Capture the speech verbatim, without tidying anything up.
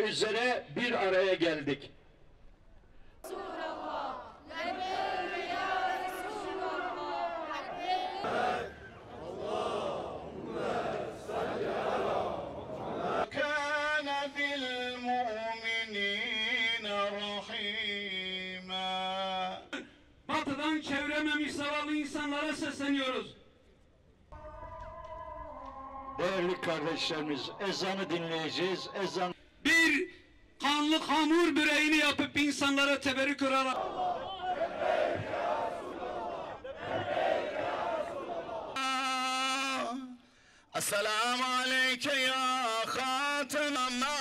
üzere bir araya geldik. Batıdan çevrememiş zavallı insanlara sesleniyoruz. Değerli kardeşlerimiz, ezanı dinleyeceğiz. Ezan Bir kanlı hamur böreğini yapıp insanlara teberrük olarak. Esselamu aleyke ya hatem